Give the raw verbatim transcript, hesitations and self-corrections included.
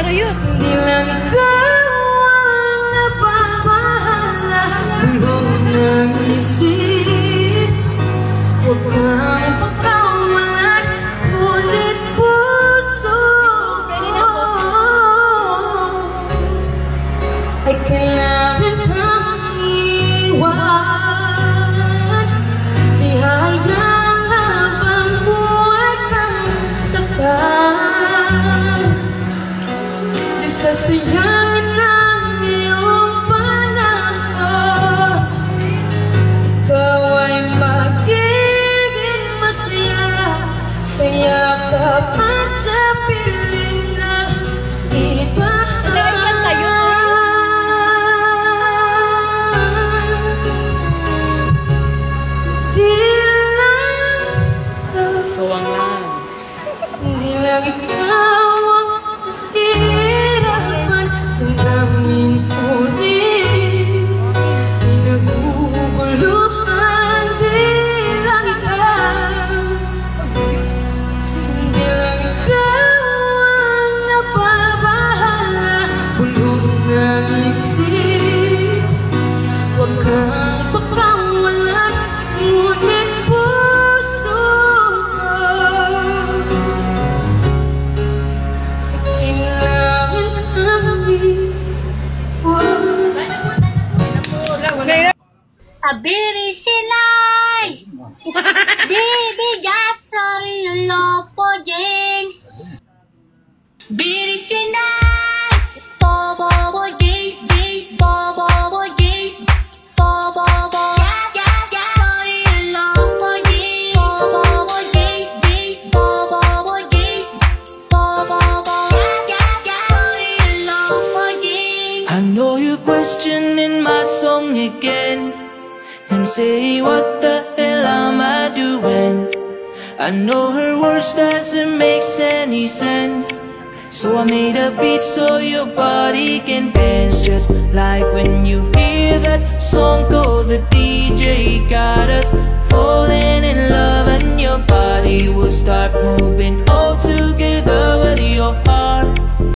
yun. Di lang ikaw ang napapahala, bulong ng isip. Huwag kang pagkawalan, ngunit puso ay kailangan kang iwan. Di hayang habang buhay kang saktan. Di sasayangin ng iyong panahon. Ikaw ay magiging masaya sa yakap at sa piling na iba. Suwang lang. Hindi lang ikaw ang hirapan, damdamin ko rin. Di naguguluhan, di lang ikaw. Hindi lang ikaw ang napapahala, bulong ng isip. Huwag kang pagkawalan, ngunit puso kailangan kang iwan. Abiri sinay, bibigas sorry lopo James. Biri sinay, bobo boy James, James, bobo boy James, bobo boy. Yeah yeah yeah, sorry lopo James, bobo boy James, James, bobo boy James, bobo boy. Yeah yeah yeah, sorry lopo James. I know you're questioning my song again and say, what the hell am I doing? I know her words doesn't make any sense, so I made a beat so your body can dance. Just like when you hear that song called The D J Got Us, falling in love, and your body will start moving.